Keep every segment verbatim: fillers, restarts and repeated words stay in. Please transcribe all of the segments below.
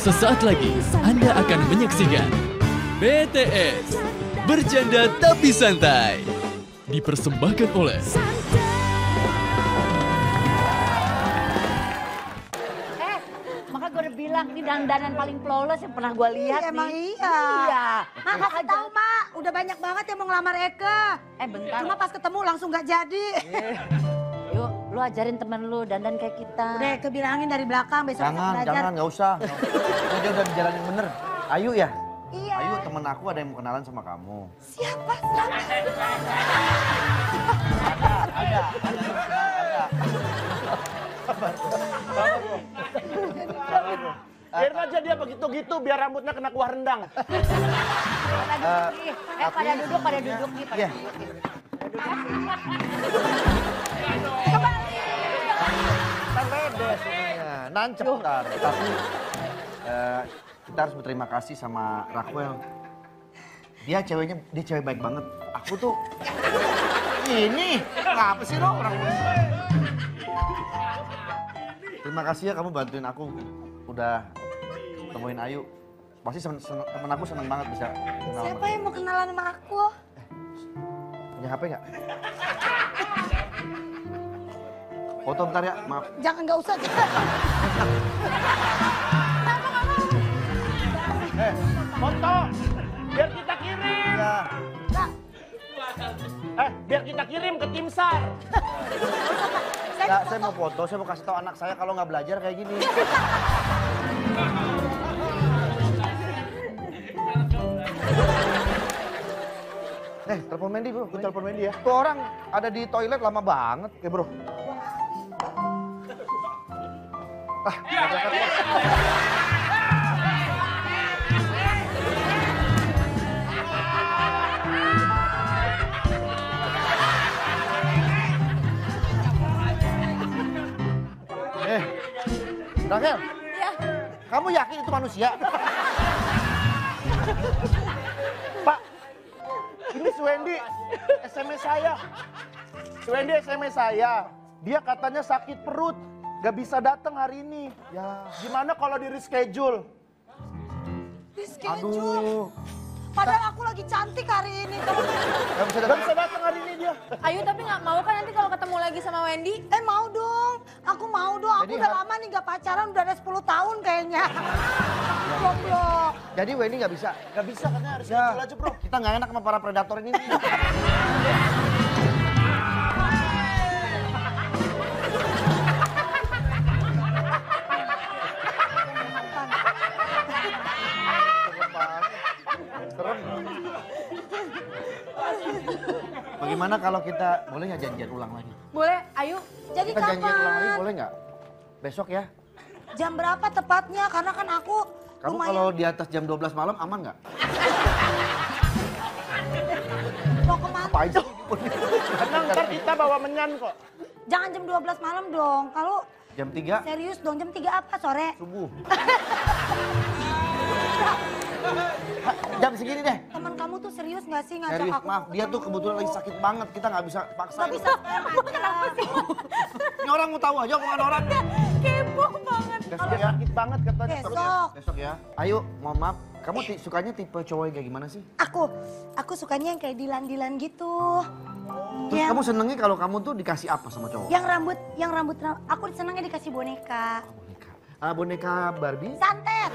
Sesaat lagi Anda akan menyaksikan B T S Bercanda Tapi Santai, dipersembahkan oleh Eh, maka gue udah bilang ini dandanan paling flawless yang pernah gue lihat nih. Emang iya. Iya. Mak, kasih tahu Mak, udah banyak banget yang mau ngelamar Eka. Eh bentar. Cuma pas ketemu langsung gak jadi. Yuk, lu ajarin temen lu dandan kayak kita. Udah Eka bilangin dari belakang besok Jangan, belajar. jangan, nggak usah. Ini dia udah di jalan yang bener. Ayu ya? Iya. Ayu temen aku ada yang mau kenalan sama kamu. Siapa? Siapa? Ada, ada, ada. Biarin aja dia begitu-gitu biar rambutnya kena kuah rendang. Pada duduk nih. Eh, pada duduk, pada duduk nih. Pada Iya. duduk nih. Kan beda sebenarnya, nancep ntar. Tapi eh, kita harus berterima kasih sama Raquel. Dia ceweknya, dia cewek baik banget. Aku tuh, ini, apa sih lo orang? Terima kasih ya kamu bantuin aku. Udah temuin Ayu. Pasti sen- sen- temen aku seneng banget bisa kenal Siapa sama. yang mau kenalan sama aku? Punya H P nggak? Foto bentar ya, maaf. Jangan, gak usah. Eh, foto. Biar kita kirim. Ya. Eh, biar kita kirim ke tim SAR. Nggak, saya mau foto, saya mau kasih tahu anak saya kalau nggak belajar kayak gini. Eh, telepon Mandy bro, gue telepon Mandy ya. Tuh orang ada di toilet lama banget ya bro. Ah, nggak berangkat bro. Eh, Raquel. Iya. Kamu yakin itu manusia? Pak, ini si Wendy S M S saya. Si Wendy S M S saya. Dia katanya sakit perut. Gak bisa datang hari ini. Ya. Gimana kalau di reschedule? Di schedule. Aduh. Padahal aku lagi cantik hari ini. Gak bisa Gak datang. bisa datang hari ini dia. Ayu tapi nggak mau kan nanti kalau ketemu lagi sama Wendy? Eh mau dong. Aku mau dong. Aku Jadi udah har- lama nih gak pacaran. Udah ada sepuluh tahun kayaknya. Goblok. Jadi Wendy nggak bisa. Gak bisa karena harus Ya, schedule aja bro. kita nggak enak sama para predator ini. Serem. Bagaimana kalau kita boleh nggak janjian ulang lagi? Boleh, Ayu. Jadi Kita janjian ulang lagi kapan? boleh nggak? Besok ya. Jam berapa tepatnya? Karena kan aku Kamu lumayan. kalau di atas jam dua belas malam aman nggak? Mau kemana? Apa aja? Tenang, ntar kita bawa menyan kok. Jangan jam dua belas malam dong. Kalau Jam tiga serius dong, jam tiga apa sore? subuh. Ha, jam segini deh. Teman kamu tuh serius gak sih ngajak Serius, aku? maaf. Dia tuh kebetulan lagi sakit banget. Kita nggak bisa paksa. Gak bisa. Kenapa sih? Ini orang mau tahu aja omongan orang. Kepo banget. Besok Dia ya. sakit banget katanya. Besok. Besok ya. Ayo, mohon maaf. Kamu ti- sukanya tipe cowok yang kayak gimana sih? Aku, aku sukanya yang kayak Dilan-Dilan gitu. Terus Yang, kamu senengnya kalau kamu tuh dikasih apa sama cowok? yang rambut, yang rambut, ram- aku senangnya dikasih boneka. Boneka. Ah, boneka Barbie? Santet.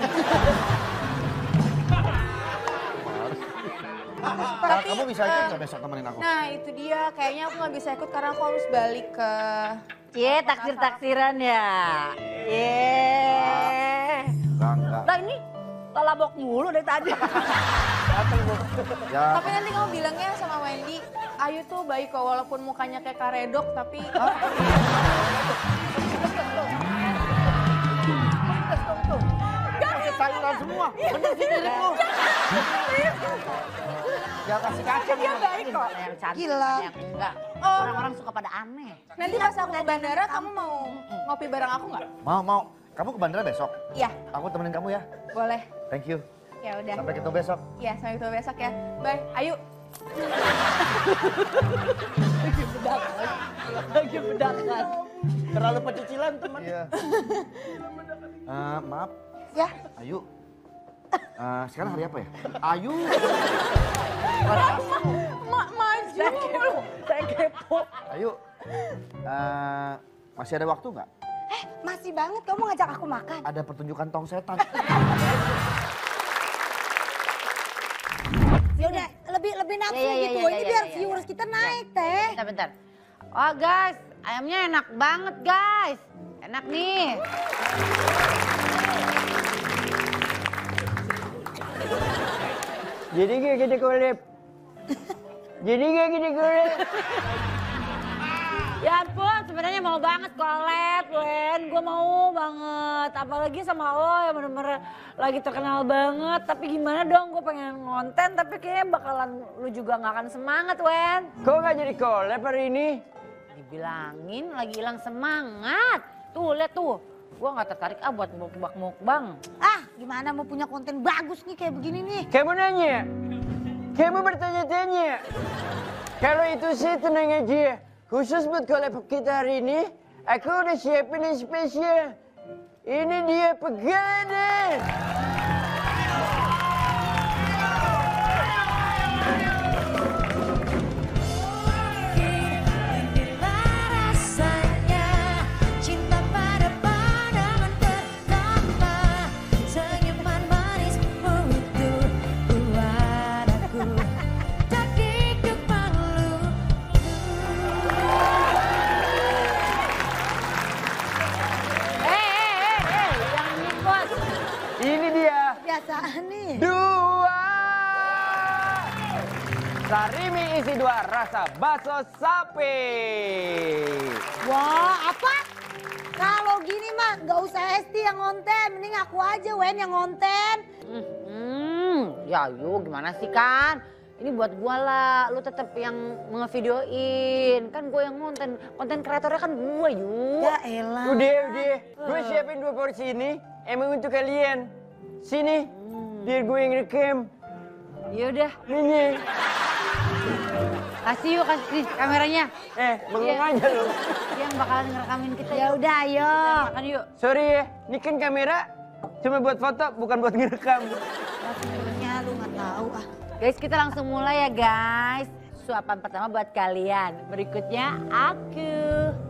Nah, kamu bisa ikut nggak besok temenin aku? Nah itu dia, kayaknya aku nggak bisa ikut karena aku harus balik ke... Cie, taksir-taksiran ya. Ye. Enggak, enggak. Nah ini lalabok mulu dari tadi. Ya, Tapi nanti kamu bilangnya sama Wendy, Ayu tuh baik kok walaupun mukanya kayak karedok tapi... kasih sayuran semua. Bener sih dirimu. Ya kasih kacang. Dia baik kok. Ada yang cantik, Gila. ada yang enggak. Oh. Orang-orang suka pada aneh. Nanti pas aku ke bandara kamu mau ngopi bareng aku nggak? Mau, mau. Kamu ke bandara besok? Iya, Aku temenin kamu ya. boleh. Thank you. Ya udah. Sampai ketemu besok. Iya, sampai ketemu besok ya. Bye. Ayu. Lagi bedakan. Lagi bedakan. Terlalu pecicilan teman. Iya. Eh, maaf, Ya. Ayu. Uh, sekarang hari apa ya? Ayu. Ma maju mulu. Saya kepo. Ayu. Uh, masih ada waktu nggak? Eh, masih banget kamu ngajak aku makan. Ada pertunjukan tong setan. Ya udah, lebih lebih nafsu Ya, ya, ya, gitu. ya, Ini ya, biar ya, ya. viewers kita naik, Teh. Bentar, bentar. Oh guys, ayamnya enak banget guys. Enak nih. Jadi kayak gini kolep. Jadi kayak gini kolep. Ya ampun, sebenarnya mau banget collab, Wen. Gue mau banget. Apalagi sama lo yang bener-bener lagi terkenal banget. Tapi gimana dong, gue pengen ngonten. Tapi kayaknya bakalan lu juga gak akan semangat, Wen. Kok gak jadi kolep hari ini? Dibilangin lagi hilang semangat. Tuh, lihat tuh. Gue gak tertarik ah buat mukbang-mukbang. Ah, gimana mau punya konten bagus nih kayak begini nih. Kamu nanya? Kamu bertanya-tanya? Kalau itu sih tenang aja. Khusus buat kolep kita hari ini, aku udah siapin yang spesial. Ini dia pegangan. Ini dia. Biasaan nih. Dua. Sarimi isi dua rasa bakso sapi. Wah, apa? Kalau gini mah nggak usah Esti yang ngonten, mending aku aja Wen yang ngonten. Hmm, ya yuk gimana sih kan? Ini buat gua lah, lu tetap yang ngevideoin. Kan gua yang konten, konten kreatornya kan gua yuk. Ya elah. Udah, udah. Gue siapin dua porsi ini. Emang untuk kalian. Sini. Biar gue yang rekam. Yaudah, Ini. kasih yuk, kasih nih kameranya. Eh, bengong Iya. aja lu. Dia yang bakalan ngerekamin kita. Ya yuk. udah, ayo. Kita makan yuk. Sorry ya, ini kan kamera cuma buat foto, bukan buat ngerekam. Sebenarnya lu nggak tahu ah. Guys, kita langsung mulai ya guys. Suapan pertama buat kalian. Berikutnya aku.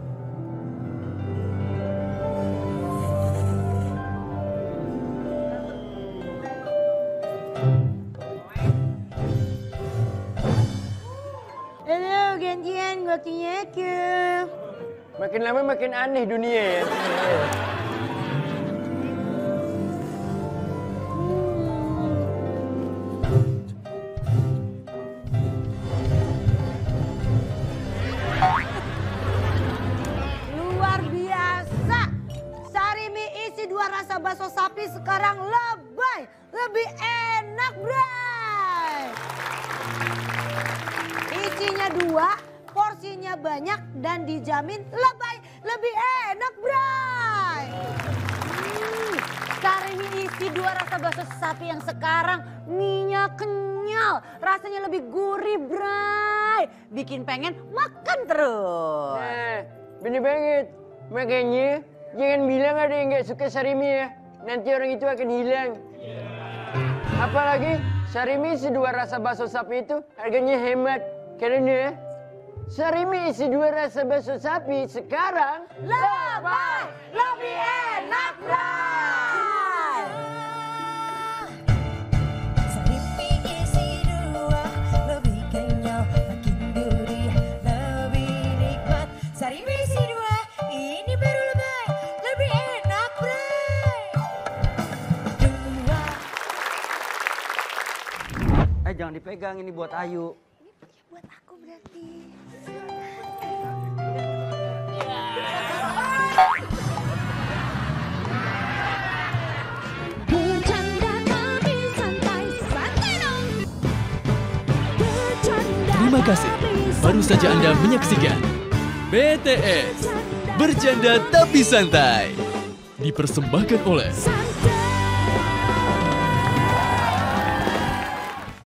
Halo, gantian waktunya aku. Makin lama makin aneh dunia ya. Luar biasa. Sarimi isi dua rasa bakso sapi sekarang lebih lebih enak, Bray. Isinya dua, porsinya banyak dan dijamin lebih lebih enak, Bray. Hmm, Sarimi isi dua rasa bakso sapi yang sekarang minyak kenyal. Rasanya lebih gurih, Bray. Bikin pengen makan terus. Nah, bener banget. Makanya jangan bilang ada yang gak suka sarimi ya. Nanti orang itu akan hilang. Apalagi sarimi isi dua rasa bakso sapi itu harganya hemat. Karena sarimi isi dua rasa bakso sapi sekarang Lebih lebih enak, Bray. Sarimi isi dua lebih kenyal, makin gurih, lebih nikmat. Sarimi isi dua ini baru lebih lebih enak, Bray. Dua. Eh jangan dipegang, ini buat Ayu. Buat aku berarti. Bercanda tapi santai, santai dong. Bercanda Terima kasih. Baru saja Anda menyaksikan B T S Bercanda Tapi Santai. Dipersembahkan oleh santai.